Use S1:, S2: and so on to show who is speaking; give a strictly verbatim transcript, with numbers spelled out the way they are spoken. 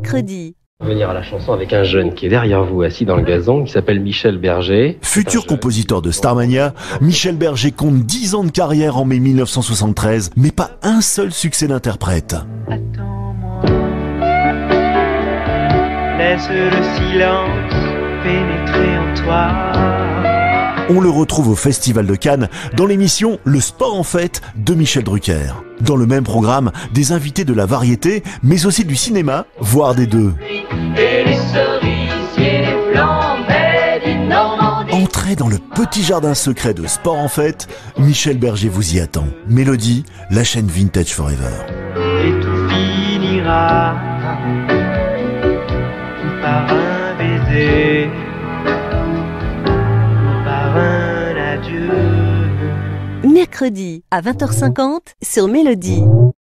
S1: mercredi.
S2: Venir à la chanson avec un jeune qui est derrière vous, assis dans le gazon, qui s'appelle Michel Berger.
S3: Futur compositeur de Starmania, Michel Berger compte dix ans de carrière en mai mille neuf cent soixante-treize, mais pas un seul succès d'interprète.
S4: Attends-moi, laisse le silence pénétrer en toi.
S3: On le retrouve au Festival de Cannes dans l'émission Le Sport en Fête de Michel Drucker. Dans le même programme, des invités de la variété, mais aussi du cinéma, voire des deux.
S5: Et les cerisiers, les flambées du Normandie.
S3: Entrez dans le petit jardin secret de Sport en Fête, Michel Berger vous y attend. Mélodie, la chaîne Vintage Forever.
S4: Et tout finira par un baiser, par un adieu.
S1: Mercredi à vingt heures cinquante sur Mélodie.